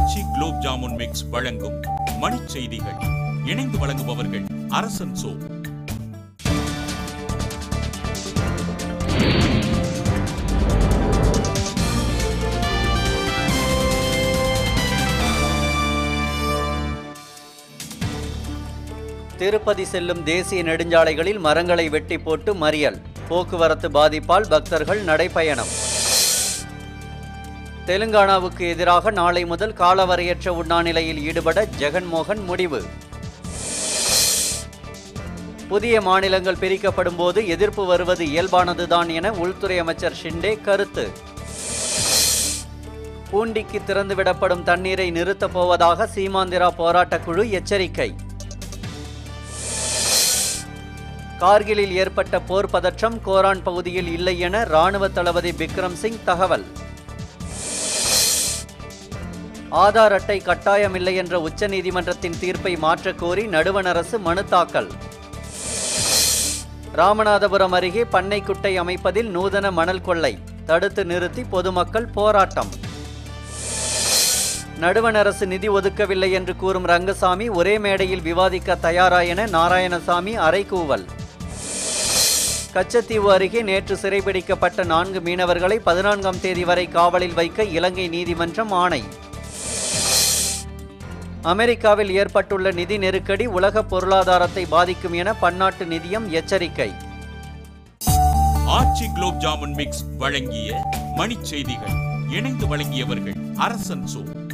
ஆச்சி gulab jamun mix வழங்கும் மணிச் செய்திகள். இணைந்து வழங்குபவர்கள் அரசன் சோ. திருப்பதி செல்லும் தேசிய நெடுஞ்சாலைகளில் மரங்களை வெட்டி போட்டு மறியல். போக்குவரத்து பாதிப்பால் பக்தர்கள் நடைபயணம். தெலுங்கானாவுக்கு எதிராக நாளை முதல் காலவரையற்ற உண்ணாநிலையில் ஈடுபட ஜெகன்மோகன் முடிவு. புதிய மாநிலங்கள் பிரிக்கப்படும் போது எதிர்ப்பு வருவது இயல்பானதுதான் என உள்துறை அமைச்சர் ஷிண்டே கருத்து. பூண்டிக்கு திறந்துவிடப்படும் தண்ணீரை நிறுத்தப் போவதாக சீமாந்திரா போராட்டக்குழு எச்சரிக்கை. கார்கிலில் ஏற்பட்ட போர் பதற்றம் கோரான் பகுதியில் இல்லை என ராணுவ தளபதி பிக்ரம் சிங் தகவல். ஆதார் அட்டை கட்டாயமில்லை என்ற உச்சநீதிமன்றத்தின் தீர்ப்பை மாற்றக் கோரி நடுவண் அரசு மனு தாக்கல். ராமநாதபுரம் அருகே பண்ணைக்குட்டை அமைப்பதில் நூதன மணல் கொள்ளை தடுத்து நிறுத்தி பொதுமக்கள் போராட்டம். நடுவண் அரசு நிதி ஒதுக்கவில்லை என்று கூறும் ரங்கசாமி ஒரே மேடையில் விவாதிக்க தயாரா என நாராயணசாமி அறைகூவல். கச்சத்தீவு அருகே நேற்று சிறைபிடிக்கப்பட்ட 4 மீனவர்களை 14ஆம் தேதி வரை காவலில் வைக்க இலங்கை நீதிமன்றம் ஆணை. அமெரிக்காவில் ஏற்பட்டுள்ள நிதி நெருக்கடி உலக பொருளாதாரத்தை பாதிக்கும் என பன்னாட்டு நிதியம் எச்சரிக்கை. ஆச்சி குலோப் ஜாமுன் மிக்ஸ் வழங்கிய மணிச் செய்திகள். இணைந்து வழங்கியவர்கள் அரசன் சோ.